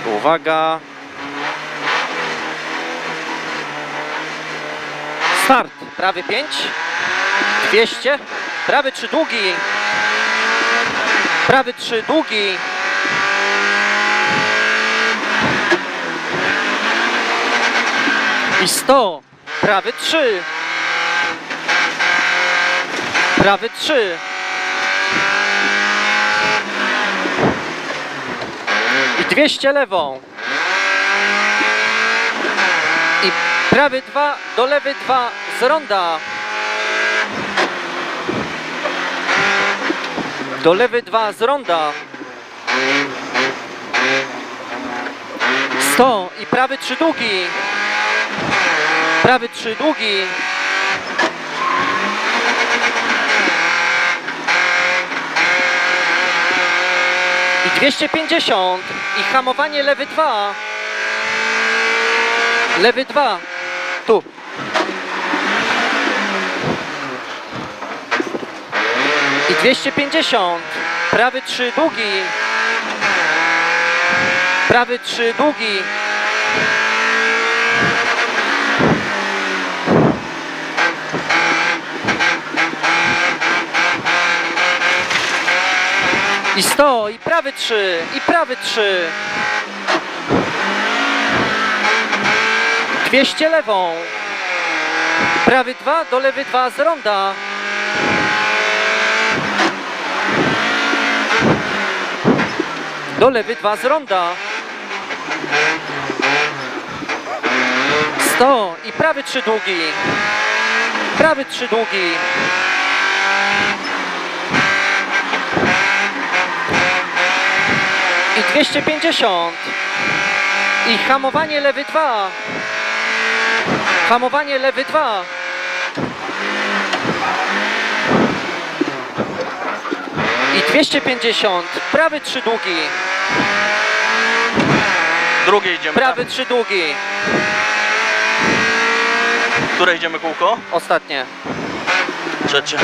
Uwaga. Start. Prawy 5. 200. Prawy 3 długi. Prawy 3 długi. I 100. Prawy 3. Prawy 3. I 200 lewą. I prawy 2 do lewy 2 z ronda. Do lewy 2 z ronda. 100 i prawy 3 długi. Prawy 3 długi. I 250 i hamowanie lewy 2. Lewy 2. Tu. I 250. Prawy 3 długi. Prawy 3 długi. I 100, i prawy 3, i prawy 3. 200 lewą. Prawy 2 do lewy 2 z ronda. Do lewy 2 z ronda. 100 i prawy 3 długi. Prawy 3 długi. I 250. I hamowanie lewy 2. Hamowanie lewy 2. I 250. Prawy 3 długi. Drugie idziemy. Prawy 3 długi. Które idziemy kółko? Ostatnie. Trzecie.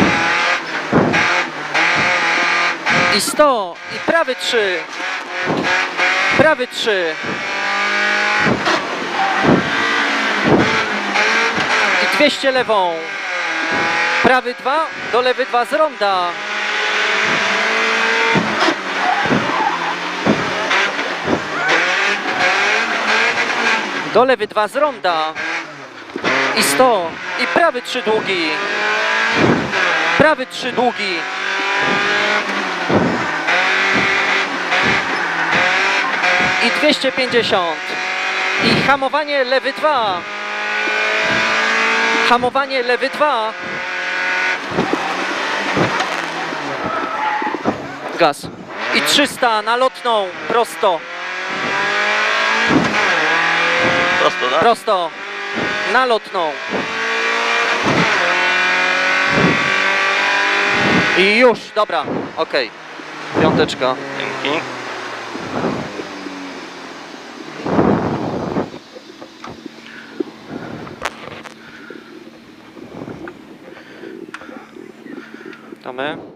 I 100. I prawy 3. Prawy 3. I 200 lewą. Prawy 2 do lewy 2 z ronda. Do lewy 2 z ronda. I 100. I prawy 3 długi. Prawy 3 długi. I 250. I hamowanie lewy 2. Hamowanie lewy 2. Gaz. I 300 na lotną. Prosto. Prosto, tak? Prosto. Na lotną. I już. Dobra. Okej. Piąteczka. Dzięki. To my.